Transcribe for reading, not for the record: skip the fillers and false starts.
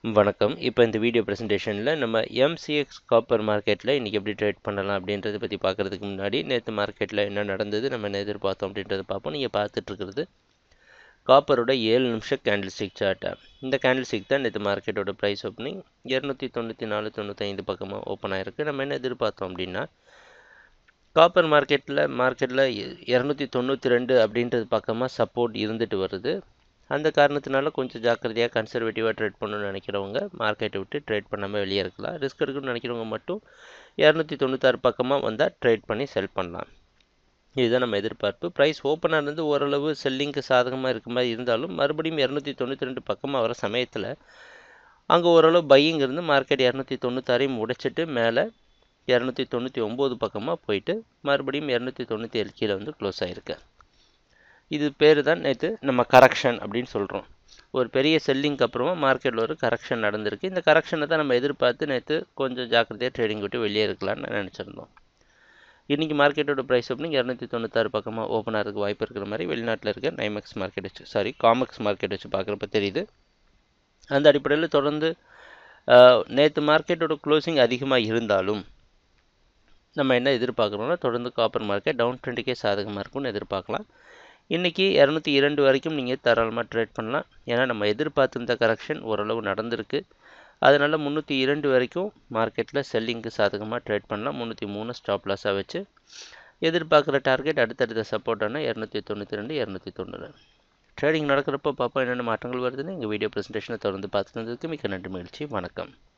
வணக்கம். இப்போ இந்த வீடியோ பிரசன்டேஷனில் நம்ம எம்சிஎக்ஸ் காப்பர் மார்க்கெட்டில் இன்றைக்கி எப்படி ட்ரேட் பண்ணலாம் அப்படின்றத பற்றி பார்க்குறதுக்கு முன்னாடி நேற்று மார்க்கெட்டில் என்ன நடந்தது, நம்ம என்ன எதிர்பார்த்தோம் அப்படின்றத பார்ப்போம். நீங்கள் பார்த்துட்ருக்கிறது காப்பரோட 7 நிமிஷம் கேண்டில் ஸ்டிக் சார்ட்டை. இந்த கேண்டில் ஸ்டிக் தான் நேற்று மார்க்கெட்டோட ப்ரைஸ் ஓப்பனிங் 294.95 பக்கமாக ஓப்பன் ஆகிருக்கு. நம்ம என்ன எதிர்பார்த்தோம் அப்படின்னா காப்பர் மார்க்கெட்டில் 292 அப்படின்றது பக்கமாக சப்போர்ட் இருந்துட்டு வருது. அந்த காரணத்தினால கொஞ்சம் ஜாக்கிரதையாக கன்சர்வேட்டிவாக ட்ரேட் பண்ணணும்னு நினைக்கிறவங்க மார்க்கெட்டை விட்டு ட்ரேட் பண்ணாமல் வெளியே இருக்கலாம். ரிஸ்க் எடுக்கணும்னு நினைக்கிறவங்க மட்டும் 296 பக்கமாக வந்தால் ட்ரேட் பண்ணி செல் பண்ணலாம். இதுதான் நம்ம எதிர்பார்ப்பு. ப்ரைஸ் ஓப்பனாக இருந்து ஓரளவு செல்லிங்க்கு சாதகமாக இருக்க மாதிரி இருந்தாலும் மறுபடியும் 292 பக்கமாக வர சமயத்தில் அங்கே ஓரளவு பையிங் இருந்து மார்க்கெட் 296 உடைச்சிட்டு மேலே 299 பக்கமாக போயிட்டு மறுபடியும் 297 கீழே வந்து க்ளோஸ் ஆகிருக்கு. இது பேர் தான் நேற்று நம்ம கரெக்ஷன் அப்படின்னு சொல்கிறோம். ஒரு பெரிய செல்லிங்க்கு அப்புறமா மார்க்கெட்டில் ஒரு கரெக்ஷன் நடந்திருக்கு. இந்த கரெக்ஷனை தான் நம்ம எதிர்பார்த்து நேற்று கொஞ்சம் ஜாக்கிரதையாக ட்ரேடிங் விட்டு வெளியே இருக்கலாம்னு நினச்சிருந்தோம். இன்றைக்கி மார்க்கெட்டோட ப்ரைஸ் ஓப்பனிங் 296 பக்கமாக ஓப்பன் ஆகிறதுக்கு வாய்ப்பு இருக்கிற மாதிரி வெளிநாட்டில் இருக்க நைமெக்ஸ் மார்க்கெட் வச்சு காமெக்ஸ் மார்க்கெட் வச்சு பார்க்குறப்ப தெரியுது. அந்த அடிப்படையில் தொடர்ந்து நேற்று மார்க்கெட்டோட க்ளோசிங் அதிகமாக இருந்தாலும் நம்ம என்ன எதிர்பார்க்குறோம்னா தொடர்ந்து காப்பர் மார்க்கெட் டவுன் ட்ரெண்டுக்கே சாதகமாக இருக்கும்னு எதிர்பார்க்கலாம். இன்றைக்கி 202 வரைக்கும் நீங்கள் தாராளமாக ட்ரேட் பண்ணலாம். ஏன்னா நம்ம எதிர்பார்த்துருந்த கரெக்ஷன் ஓரளவு நடந்திருக்கு. அதனால் 302 வரைக்கும் மார்க்கெட்டில் செல்லிங்க்கு சாதகமாக ட்ரேட் பண்ணலாம். 303 ஸ்டாப் லாஸாக வச்சு எதிர்பார்க்குற டார்கெட் அடுத்தடுத்த சப்போர்ட்டான 292 290. ட்ரேடிங் நடக்கிறப்போ பார்ப்போம் என்னென்ன மாற்றங்கள் வருதுன்னு எங்கள் வீடியோ ப்ரெசன்டேஷனை தொடர்ந்து பார்த்துருந்ததுக்கு மிக்க நன்றி, மகிழ்ச்சி, வணக்கம்.